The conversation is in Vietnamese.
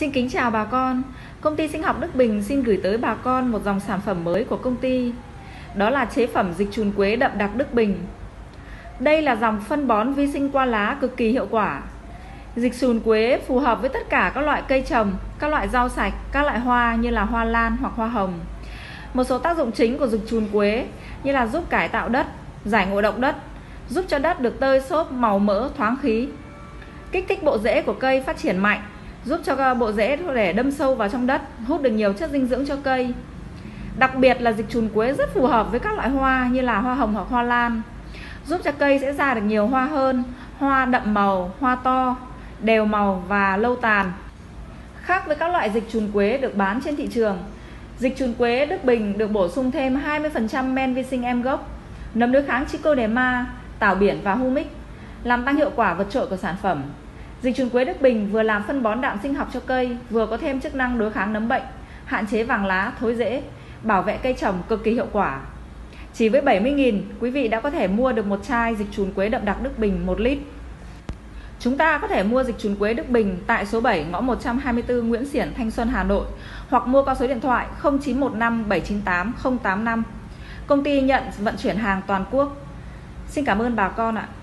Xin kính chào bà con. Công ty sinh học Đức Bình xin gửi tới bà con một dòng sản phẩm mới của công ty. Đó là chế phẩm dịch trùn quế đậm đặc Đức Bình. Đây là dòng phân bón vi sinh qua lá cực kỳ hiệu quả. Dịch trùn quế phù hợp với tất cả các loại cây trồng, các loại rau sạch, các loại hoa như là hoa lan hoặc hoa hồng. Một số tác dụng chính của dịch trùn quế như là giúp cải tạo đất, giải ngộ độc đất, giúp cho đất được tơi xốp, màu mỡ, thoáng khí, kích thích bộ rễ của cây phát triển mạnh, giúp cho bộ rễ để đâm sâu vào trong đất, hút được nhiều chất dinh dưỡng cho cây. Đặc biệt là dịch trùn quế rất phù hợp với các loại hoa như là hoa hồng hoặc hoa lan, giúp cho cây sẽ ra được nhiều hoa hơn, hoa đậm màu, hoa to, đều màu và lâu tàn. Khác với các loại dịch trùn quế được bán trên thị trường, dịch trùn quế Đức Bình được bổ sung thêm 20% men vi sinh em gốc, nấm đối kháng Trichoderma, tảo biển và humic, làm tăng hiệu quả vượt trội của sản phẩm. Dịch trùn quế Đức Bình vừa làm phân bón đạm sinh học cho cây, vừa có thêm chức năng đối kháng nấm bệnh, hạn chế vàng lá, thối rễ, bảo vệ cây trồng cực kỳ hiệu quả. Chỉ với 70.000, quý vị đã có thể mua được một chai dịch trùn quế đậm đặc Đức Bình 1 lít. Chúng ta có thể mua dịch trùn quế Đức Bình tại số 7 ngõ 124 Nguyễn Xiển, Thanh Xuân, Hà Nội, hoặc mua qua số điện thoại 0915 798 085. Công ty nhận vận chuyển hàng toàn quốc. Xin cảm ơn bà con ạ.